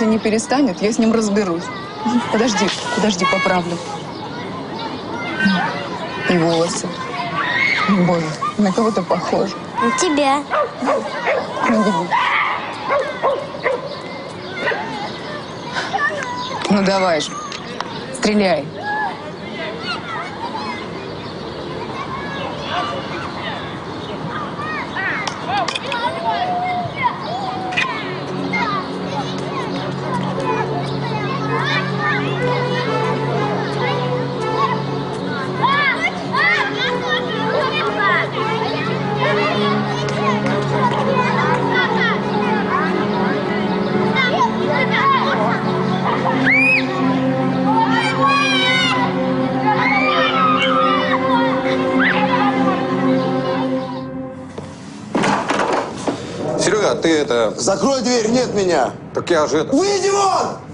Если не перестанет, я с ним разберусь. Подожди, поправлю. И волосы. Боже, на кого ты похож? На тебя. Ну давай же, стреляй. Серега, ты это… Закрой дверь, нет меня! Так я же это… Выйди вон!